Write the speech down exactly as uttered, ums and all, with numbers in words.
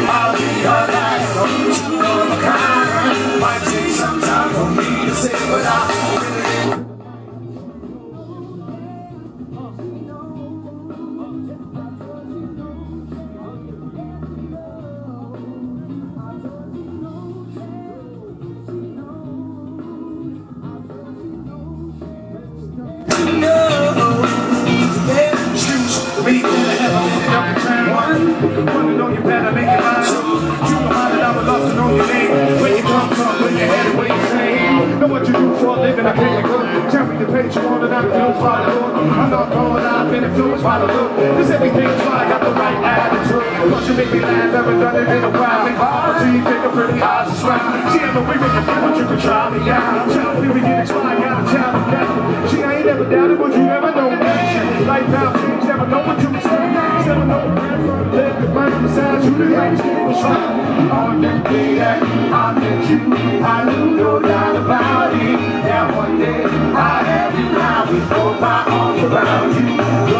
I'll be your light, two of a kind. Might take some time for me to say, but I really Wanna know you better, make it mine. You know how that I would love to know your name. Where you come from, where you headed, where you staying. Know what you do for a living, I can't good. Tell me the page you want and I'm influenced by the look. I'm not going, I've been influenced by the look. Cause everything's fine, I got the right attitude. Cause you make me laugh, never done it in a while. Make my heart see, take a pretty eyes and smile. See, I'm a way make a feel, but you can try me out. Tell me we get expired, gotta tell me that. See, I ain't never doubted, but you never know that shit. Life now change, never know what you expect. Never know what let the mind besides you, the next thing was fine. On that day that I met you, I knew no doubt about it. That one day I had you, now we throw my arms around you.